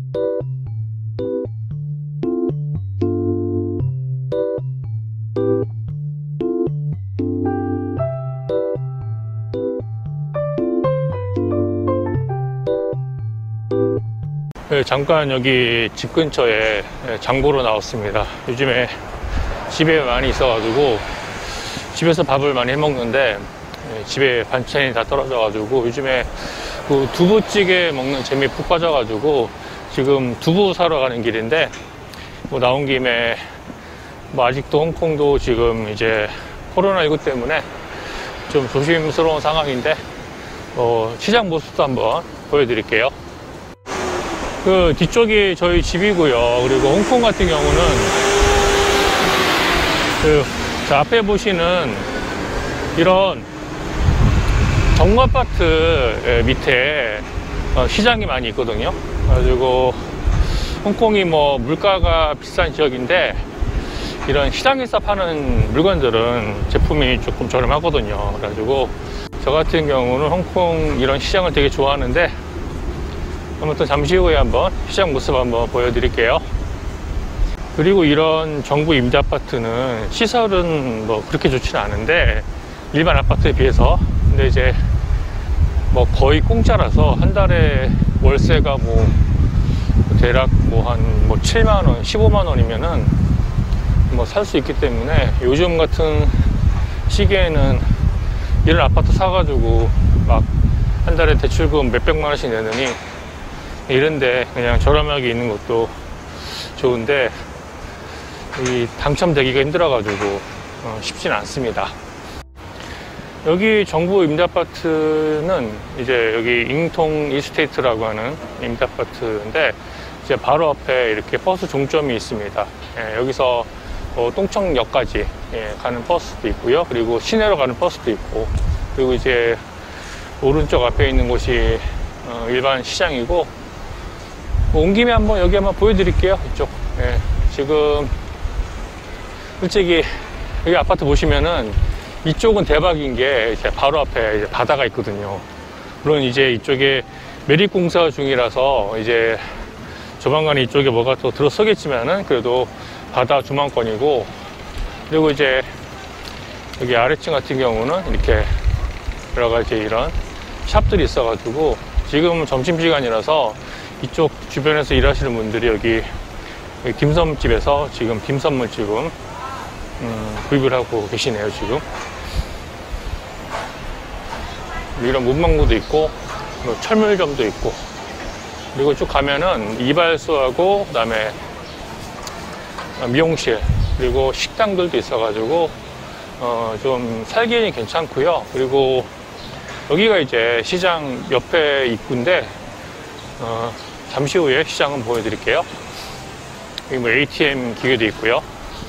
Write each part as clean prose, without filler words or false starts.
네, 잠깐 여기 집 근처에 장보러 나왔습니다. 요즘에 집에 많이 있어가지고 집에서 밥을 많이 해먹는데 집에 반찬이 다 떨어져가지고 요즘에 그 두부찌개 먹는 재미에 푹 빠져가지고 지금 두부 사러 가는 길인데, 뭐 나온 김에 뭐 아직도 홍콩도 지금 이제 코로나19 때문에 좀 조심스러운 상황인데 시장 모습도 한번 보여드릴게요. 그 뒤쪽이 저희 집이고요. 그리고 홍콩 같은 경우는 저 앞에 보시는 이런 정부아파트 밑에 시장이 많이 있거든요. 그래가지고 홍콩이 뭐 물가가 비싼 지역인데 이런 시장에서 파는 물건들은 제품이 조금 저렴하거든요. 그래가지고 저 같은 경우는 홍콩 이런 시장을 되게 좋아하는데, 아무튼 잠시 후에 한번 시장 모습 한번 보여드릴게요. 그리고 이런 정부 임대 아파트는 시설은 뭐 그렇게 좋지는 않은데 일반 아파트에 비해서, 근데 이제 뭐 거의 공짜라서 한 달에 월세가 뭐 대략 뭐 한 7만 원, 15만 원이면은 뭐 살 수 있기 때문에 요즘 같은 시기에는 이런 아파트 사가지고 막 한 달에 대출금 몇백만 원씩 내느니 이런데 그냥 저렴하게 있는 것도 좋은데 이 당첨되기가 힘들어가지고 쉽진 않습니다. 여기 정부 임대아파트는 이제 여기 잉통 이스테이트라고 하는 임대아파트인데 이제 바로 앞에 이렇게 버스 종점이 있습니다. 여기서 똥청역까지 가는 버스도 있고요. 그리고 시내로 가는 버스도 있고, 그리고 이제 오른쪽 앞에 있는 곳이 일반 시장이고, 온 김에 한번 여기 한번 보여드릴게요. 이쪽. 지금 솔직히 여기 아파트 보시면은 이쪽은 대박인 게 이제 바로 앞에 이제 바다가 있거든요. 물론 이제 이쪽에 매립공사 중이라서 이제 조만간에 이쪽에 뭐가 또 들어서겠지만은 그래도 바다 주망권이고, 그리고 이제 여기 아래층 같은 경우는 이렇게 여러 가지 이런 샵들이 있어가지고 지금은 점심시간이라서 이쪽 주변에서 일하시는 분들이 여기 딤섬집에서 지금 딤섬을 지금 구입을 하고 계시네요. 지금 이런 문방구도 있고 뭐 철물점도 있고, 그리고 쭉 가면은 이발소하고 그다음에 미용실, 그리고 식당들도 있어가지고 좀 살기는 괜찮고요. 그리고 여기가 이제 시장 옆에 입구인데 잠시 후에 시장은 보여드릴게요. 여기 뭐 ATM 기계도 있고요.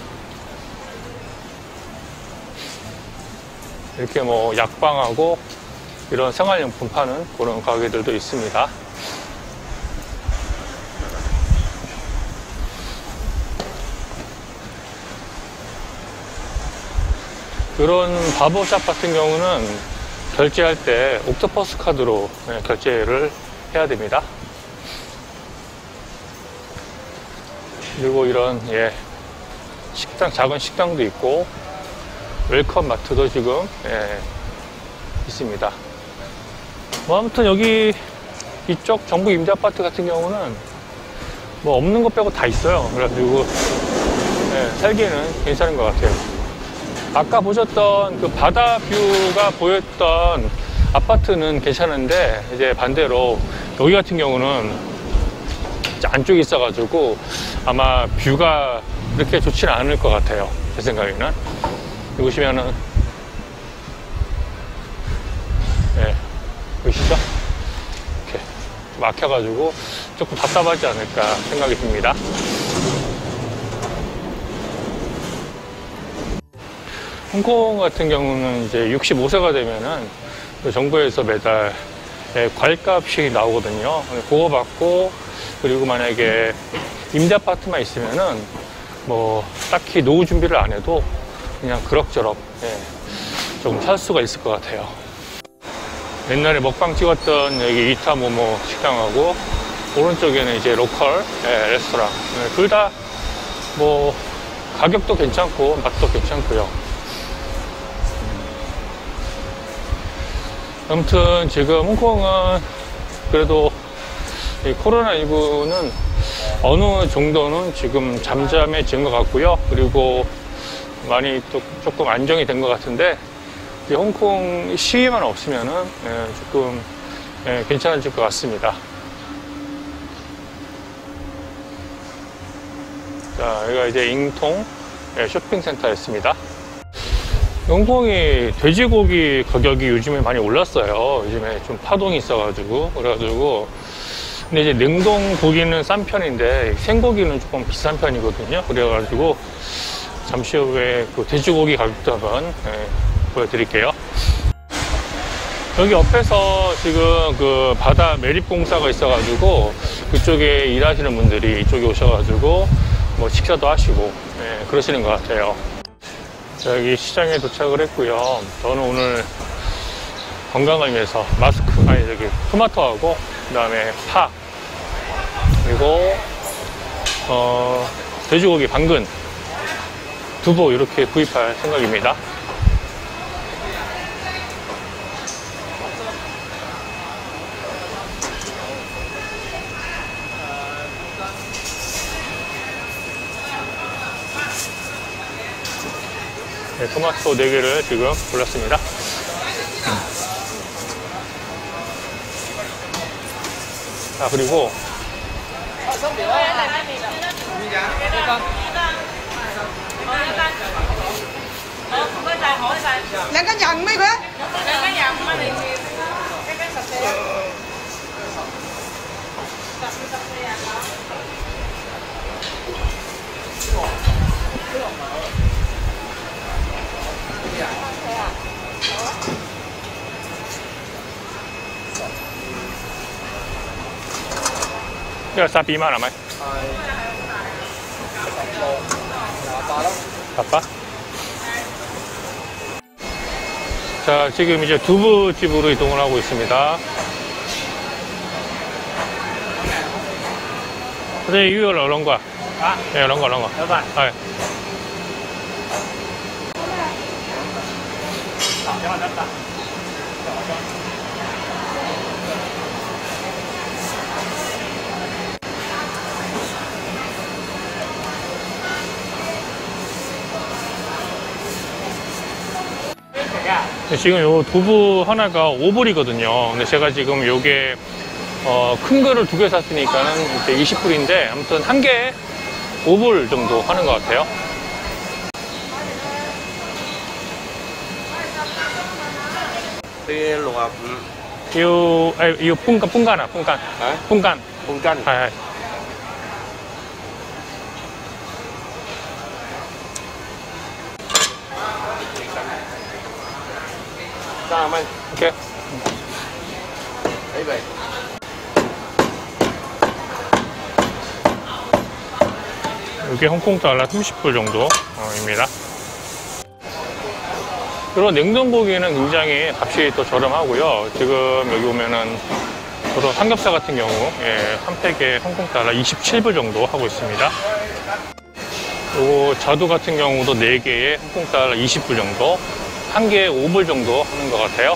이렇게 뭐 약방하고 이런 생활용품 파는 그런 가게들도 있습니다. 그런 바보샵 같은 경우는 결제할 때 옥토퍼스 카드로 결제를 해야 됩니다. 그리고 이런 식당, 작은 식당도 있고 웰컴 마트도 지금 있습니다. 뭐 아무튼 여기 이쪽 정부 임대 아파트 같은 경우는 뭐 없는 것 빼고 다 있어요. 그래가지고 살기에는 괜찮은 것 같아요. 아까 보셨던 그 바다 뷰가 보였던 아파트는 괜찮은데, 이제 반대로 여기 같은 경우는 안쪽에 있어가지고 아마 뷰가 그렇게 좋지는 않을 것 같아요. 제 생각에는. 여기 보시면은 보이시죠? 이렇게 막혀가지고 조금 답답하지 않을까 생각이 듭니다. 홍콩 같은 경우는 이제 65세가 되면은 정부에서 매달 과일값이 나오거든요. 그거 받고, 그리고 만약에 임대 아파트만 있으면은 뭐 딱히 노후 준비를 안 해도 그냥 그럭저럭 조금 살 수가 있을 것 같아요. 옛날에 먹방 찍었던 여기 이타모모 식당하고 오른쪽에는 이제 로컬 레스토랑. 둘 다 뭐 가격도 괜찮고 맛도 괜찮고요. 아무튼 지금 홍콩은 그래도 이 코로나19는 어느 정도는 지금 잠잠해진 것 같고요. 그리고 많이 또 조금 안정이 된 것 같은데, 이 홍콩 시위만 없으면은 조금 괜찮아질 것 같습니다. 자, 여기가 이제 잉통 쇼핑센터였습니다. 홍콩이 돼지고기 가격이 요즘에 많이 올랐어요. 요즘에 좀 파동이 있어가지고. 그래가지고. 근데 이제 냉동 고기는 싼 편인데 생고기는 조금 비싼 편이거든요. 그래가지고 잠시 후에 그 돼지고기 가격도 한번 보여드릴게요. 여기 옆에서 지금 그 바다 매립공사가 있어가지고 그쪽에 일하시는 분들이 이쪽에 오셔가지고 뭐 식사도 하시고 그러시는 것 같아요. 자, 여기 시장에 도착을 했고요. 저는 오늘 건강을 위해서 토마토하고 그 다음에 파 그리고 돼지고기 당근 두부 이렇게 구입할 생각입니다. 네, 토마토 4개를 지금 골랐습니다. 자, 그리고 Lên cái nhận mấy bé. Lên cái nhận mà này cái sạch sẽ. 이거 사비만 하면 바빠? 자, 지금 이제 두부집으로 이동을 하고 있습니다. 근데 이거 이런 거야? 네, 이런 거. 네. 지금 요 두부 하나가 5불이거든요. 근데 제가 지금 요게 큰 거를 2개 샀으니까는 이제 20불인데 아무튼 한 개에 5불 정도 하는 것 같아요. 이거 뿡간. 오케이. 이게 홍콩 달러 30불 정도입니다. 그리고 냉동고기는 굉장히 값이 또 저렴하고요. 지금 여기 보면은 저도 삼겹살 같은 경우 한 팩에 홍콩 달러 27불 정도 하고 있습니다. 그리고 자두 같은 경우도 4개에 홍콩 달러 20불 정도, 한 개에 5불 정도 하는 것 같아요.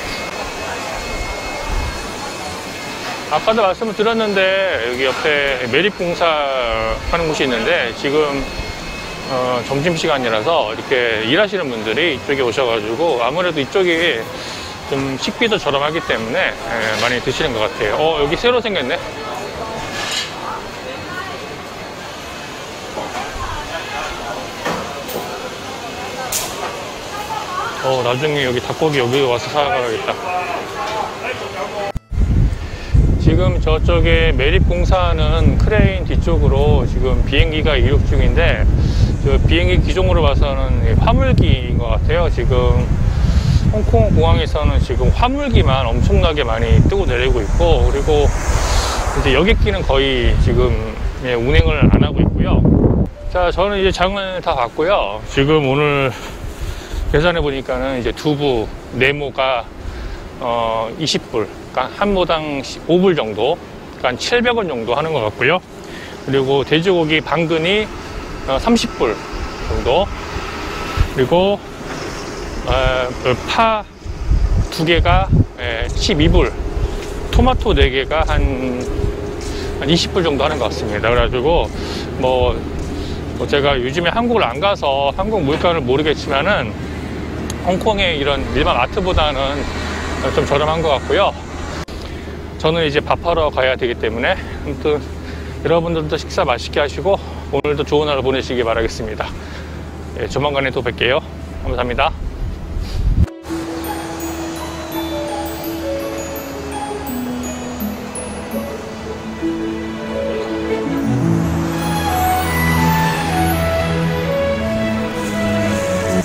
아까도 말씀을 드렸는데 여기 옆에 매립공사 하는 곳이 있는데 지금 점심시간이라서 이렇게 일하시는 분들이 이쪽에 오셔가지고 아무래도 이쪽이 좀 식비도 저렴하기 때문에 많이 드시는 것 같아요. 여기 새로 생겼네. 나중에 여기 닭고기 여기 와서 사가야겠다. 지금 저쪽에 매립공사하는 크레인 뒤쪽으로 지금 비행기가 이륙 중인데 저 비행기 기종으로 봐서는 화물기인 것 같아요. 지금 홍콩 공항에서는 지금 화물기만 엄청나게 많이 뜨고 내리고 있고, 그리고 이제 여객기는 거의 지금 운행을 안 하고 있고요. 자, 저는 이제 장을 다 봤고요. 지금 오늘 계산해 보니까는 이제 두부 네모가 20불, 그러니까 한 모당 5불 정도가 한 700원 정도 하는 것 같고요. 그리고 돼지고기 방근이 30불 정도. 그리고 파 2개가 12불, 토마토 4개가 한 20불 정도 하는 것 같습니다. 그래가지고 뭐 제가 요즘에 한국을 안 가서 한국 물가를 모르겠지만은 홍콩의 이런 일반 마트보다는 좀 저렴한 것 같고요. 저는 이제 밥하러 가야 되기 때문에 아무튼 여러분들도 식사 맛있게 하시고 오늘도 좋은 하루 보내시기 바라겠습니다. 조만간에 또 뵐게요. 감사합니다.